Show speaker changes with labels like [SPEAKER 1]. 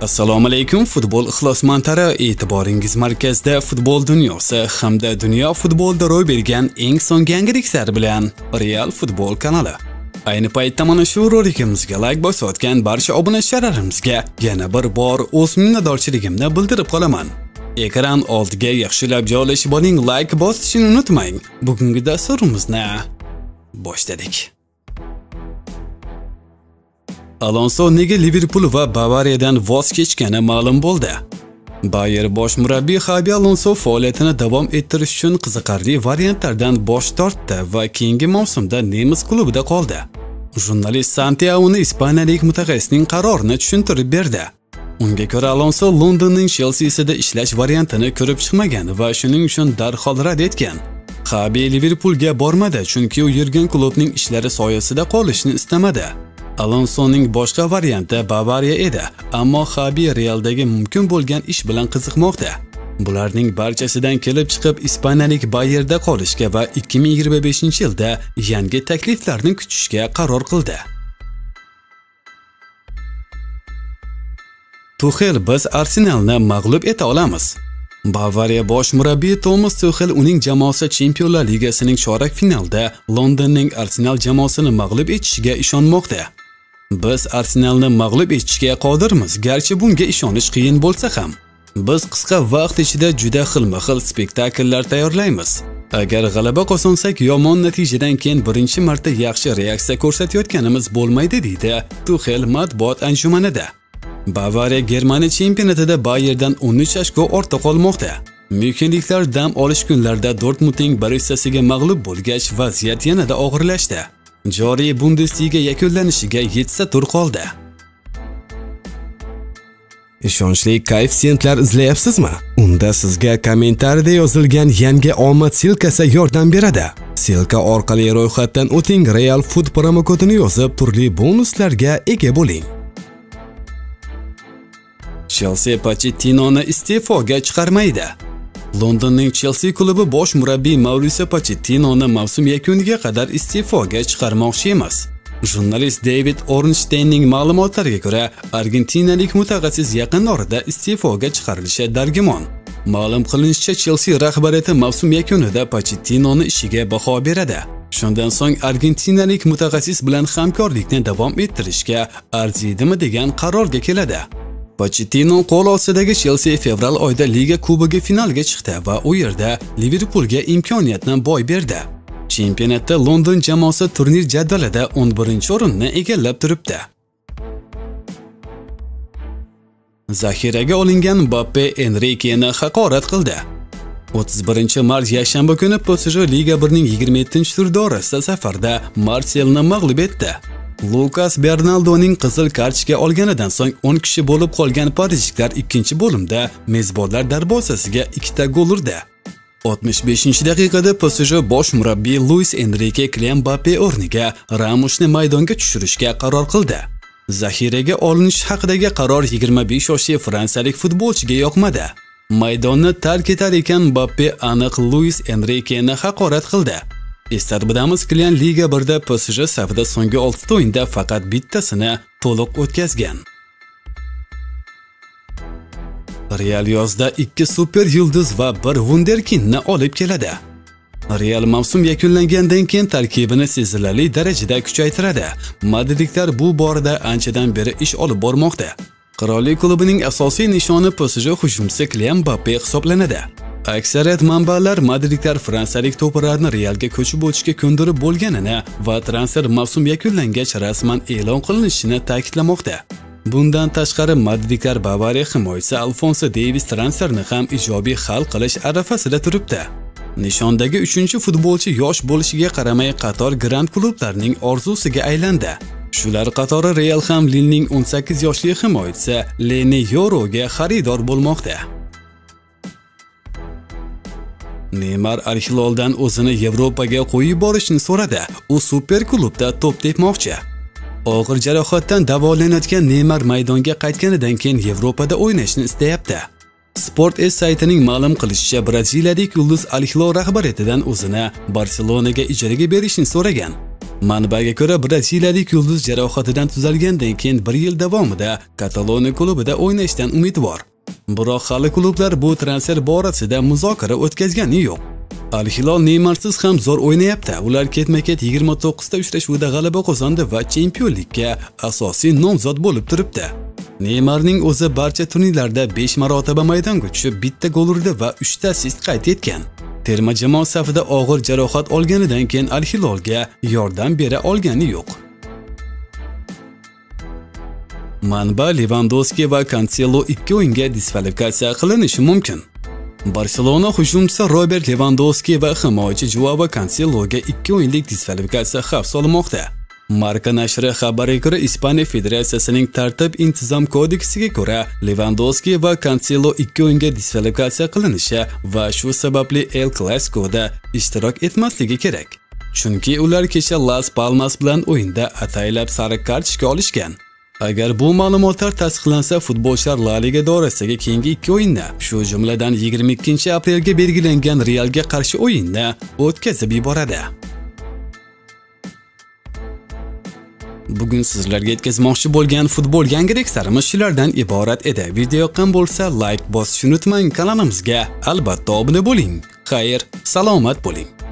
[SPEAKER 1] Assalomu alaykum futbol ixlosmandlari, e'tiboringiz markazida futbol dunyosi hamda dunyo futbolida ro'y bergan eng so'nggi yangiliklar bilan Real Futbol kanali. Ayni paytda mana shu rolikimizga like bosayotgan barcha obunachalarimizga yana bir bor o'z minnatdorchiligimni bildirib qolaman. Ekran oldiga yaxshilab joylashib oling, like bosishni unutmang. Bugungi dasturimizni boshladik. Alonso nega Liverpool va Bavariyadan voz kechgani ma'lum bo'ldi. Bayer bosh murabbiy Xabi Alonso faoliyatini davom ettirish uchun qiziqarli variantlardan bosh tortdi va keyingi mavsumda nemis klubida qoldi. Jurnalist Santiago'ni ispaniyalik mutaxassisning qarorini tushuntirib berdi. Unga ko'ra Alonso Londonning Chelsea'sida ishlash variantini ko'rib chiqmagan va shuning uchun darhol rad etgan. Xabi Liverpoolga bormadi, chunki u yurgan klubning ishlari soyasida qolishni istamadi. Alonsoning boshqa varianti Bavariya edi, ammo Xabi Realdagi mumkin bo'lgan ish bilan qiziqmoqda. Bularning barchasidan kelib chiqib ispaniyalik Bayerda qolishga va 2025-yilda yangi takliflarni kutishga qaror qildi. Tuchel biz Arsenalni mag'lub eta olamiz. Bavariya bosh murabbiyi Thomas Tuchel uning jamoasi Chempionlar Ligasining chorak finalida Londonning Arsenal jamoasini mag'lub etishiga ishonmoqda. Biz Arsenalni mag'lub etishga qodirmiz, garchi bunga ishonish qiyin bo'lsa ham. Biz qisqa vaqt ichida juda xilma-xil spektakllar tayyorlaymiz. Agar g'alaba qozonsak, yomon natijadan keyin birinchi marta yaxshi reaksiya ko'rsatayotganimiz bo'lmaydi, deydi Tuchel matbuot anjumanida. Bavariya Germaniya chempionatida Bayerdan 13 ochko ortda qolmoqda. Myunxenliklar dam olish kunlarida Dortmundning Borussiasiga mag'lub bo'lgach, vaziyat yanada og'irlashdi. Joriy Bundesliga yakunlanishiga 7 tur qoldi.
[SPEAKER 2] Ishonchli koeffitsiyentlar izlayapsizmi? Unda sizga kommentariyada yozilgan yangi omad silkasi yordam beradi. Silka orqali ro'yxatdan o'ting, Real Food promo kodini yozib, turli bonuslarga ega bo'ling.
[SPEAKER 1] Chelsea Pochettinoni iste'foga chiqarmaydi. Londonning Chelsea klubi bosh murabbiy Mauricio Pochettinoni mavsum yakuniga qadar iste'foga chiqarmoqchi emas. Jurnalist David Ornsteinning ma'lumotlariga ko'ra, argentinalik mutaxassis yaqin orada iste'foga chiqarilishi dargumon. Ma'lum qilinishicha, Chelsea rahbariyati mavsum yakunida Pochettinoni ishiga baho beradi. Shundan so'ng argentinalik mutaxassis bilan hamkorlikni davom ettirishga arziydimi degan qarorga keladi. Pochettino qo'l ostidagi Chelsea fevral oyida Liga Kubogi finaliga chiqdi va u yerda Liverpoolga imkoniyatni boy berdi. Chempionatda London jamoasi turnir jadvalida 11-o'rinni egallab turibdi. Zaxiraga olingan Mbappe Enrikeni haqorat qildi. 31-mart yakshanba kuni PSG Liga 1ning 27-tur doirasida safarda Marseille'ni mag'lub etdi. Lucas Bernaldoning qizil kartochka olganidan so'ng 10 kishi bo'lib qolgan parijliklar ikkinchi bo'limda mezbonlar darvozasiga 2 ta gol urdi. 65-daqiqada PSG bosh murabbiy Luis Enrique Kylian Mbappe o'rniga Ramosni maydonga tushirishga qaror qildi. Zaxiraga olinish haqidagi qaror 25 yoshli fransiyalik futbolchiga yoqmadi. Maydonni tark etar ekan Mbappe aniq Luis Enriqueni haqorat qildi. Eslatib o'tamiz, Kylian Liga 1da PSG safida so'nggi 6 o'yinda faqat bittasini to'liq o'tkazgan. Real yozda 2 super yulduz va 1 wunderkindni olib keladi. Real mavsum yakunlangandan keyin tarkibini sezilarli darajada kuchaytiradi. Madridliklar bu borada anchadan beri ish olib bormoqda. Qirollik klubining asosiy nishoni PSG hujumchisi Kylian Mbappe hisoblanadi. Aksariyat manbalar madridliklar fransiyalik to'plarni Realga ko'chib o'tishga ko'ndirib bo'lganini va transfer mavsum yakunlangach rasman e'lon qilinishini ta'kidlamoqda. Bundan tashqari madridliklar Bavariya himoyachisi Alfonso Davies transferini ham ijobiy hal qilish arafasida turibdi. Nishondagi 3-futbolchi yosh bo'lishiga qaramay qator grand klublarning orzusiga aylandi. Shular qatori Real ham Lillening 18 yoshli himoyachisi Leni Yoroga xaridor bo'lmoqda. Neymar Al-Hilaldan o'zini Yevropaga qo'yib borishni so'radi. U super klubda to'p tepmoqchi. Og'ir jarohatdan davolanayotgan Neymar maydonga qaytganidan keyin Yevropada o'ynashni istayapti. Sport.es saytining ma'lum qilishicha, braziliyalik yulduz Al-Hilal rahbariyatidan o'zini Barselonaga ijaraga berishni so'ragan. Manbaga ko'ra, braziliyalik yulduz jarohatidan tuzalgandan keyin 1 yil davomida Kataloniya klubida o'ynashdan umidvor. Biroq hali klublar bu transfer borasida muzokara o'tkazgani yo'q. Al-Hilol Neymarsiz ham zo'r o'ynayapti. Ular ketma-ket 29 ta uchrashuvda g'alaba qozondi va chempionlikka asosiy nomzod bo'lib turibdi. Neymarning o'zi barcha turnirlarda 5 marotaba maydonga tushib, bitta gol urdi va 3 ta assist qayd etgan. Terma jamoa safida og'ir jarohat olganidan keyin Al-Hilolga yordam bera olgani yo'q. Manba Lewandowski va Cancelo 2 o'yinga diskvalifikatsiya qilinishi mumkin. Barselona hujumchisi Robert Lewandowski va himoyachi Joao Canceloga 2 o'yinlik diskvalifikatsiya xavf solmoqda. Marca nashri xabariga ko'ra, Ispaniya Federatsiyasining tartib-intizom kodeksiga ko'ra, Lewandowski va Cancelo 2 o'yinga diskvalifikatsiya qilinishi va shu sababli El Clasico'da ishtirok etmasligi kerak. Chunki ular kecha Las Palmas bilan o'yinda ataylab sariq kartochka olishgan. Agar bu ma'lumotlar tasdiqlansa, futbolchilar La Liga doirasidagi keyingi 2 o'yinni, shu jumladan 22-aprelga belgilangan Realga qarshi o'yinni o'tkazib yuboradi. Bugun sizlarga yetkazmoqchi bo'lgan futbol yangiliklarimiz shulardan iborat edi. Video yoqqan bo'lsa, like bosishni unutmang, kanalimizga albatta obuna bo'ling. Xayr, salomat bo'ling.